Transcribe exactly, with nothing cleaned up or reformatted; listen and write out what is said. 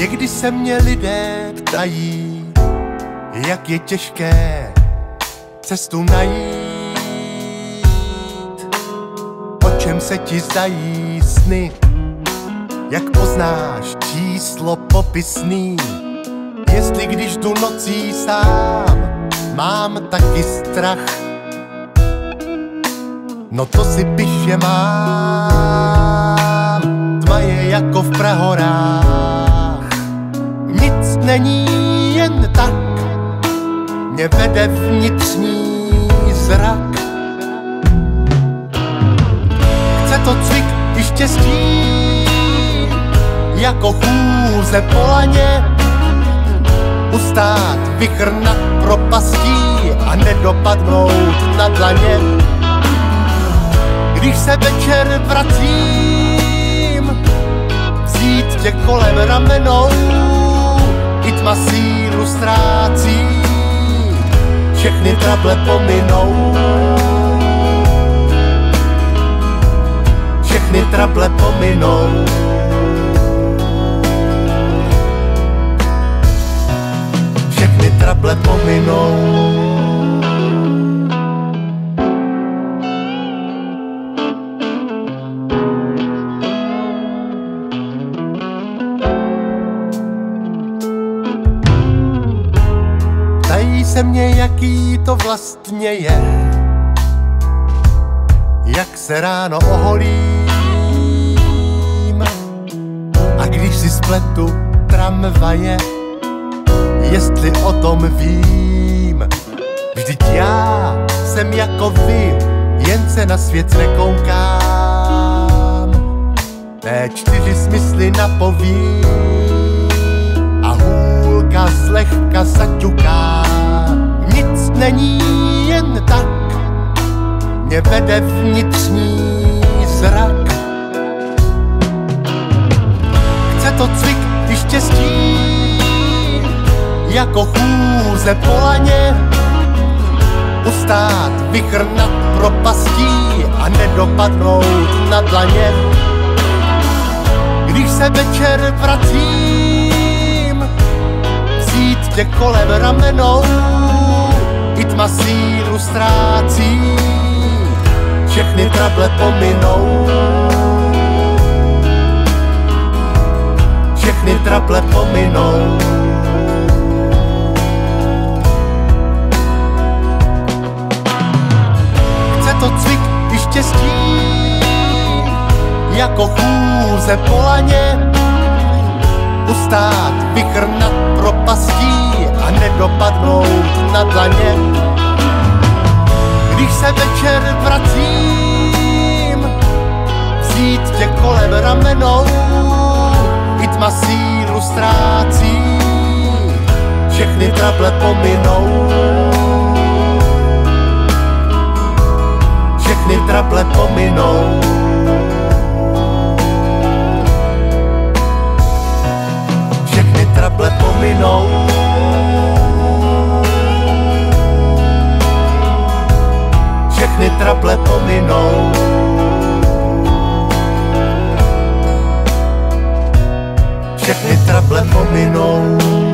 Někdy se mě lidé ptají, jak je těžké cestu najít. O čem se ti zdají sny, jak poznáš číslo popisný. Jestli když jdu nocí sám, mám taky strach. No to si píše mám, tma je jako v prahorách. Nic není jen tak, mě vede vnitřní zrak. Chce to cvik i štěstí, jako chůze po laně. Ustát vichr nad propastí a nedopadnout na dlaně. Když se večer vracím, vzít tě kolem ramenou, i tma sílu ztrácí, všechny trable pominou. Všechny trable pominou. Všechny trable pominou. Ptají se mě, jaký to vlastně je, jak se ráno oholím, a když si spletu tramvaje, jestli o tom vím. Vždyť já jsem jako vy, jen se na svět nekoukám. Té čtyři smysly napoví a hůlka zlehka zaťuká. Nic není jen tak, mě vede vnitřní zrak. Chce to cvik i štěstí, jako chůze po laně. Ustát vichr nad propastí a nedopadnout na dlaně. Když se večer vracím, vzít tě kolem ramenou, i tma sílu ztrácí, všechny trable pominou. Všechny trable pominou. Chce to cvik i štěstí, jako chůze po laně. Ustát vichr nad propastí a nedopadnout na dlaně. Když se večer vracím, vzít tě kolem ramenou, i tma sílu ztrácí, všechny trable pominou. Všechny trable pominou. Všechny trable pominou. Všechny trable pominou. Všechny trable pominou.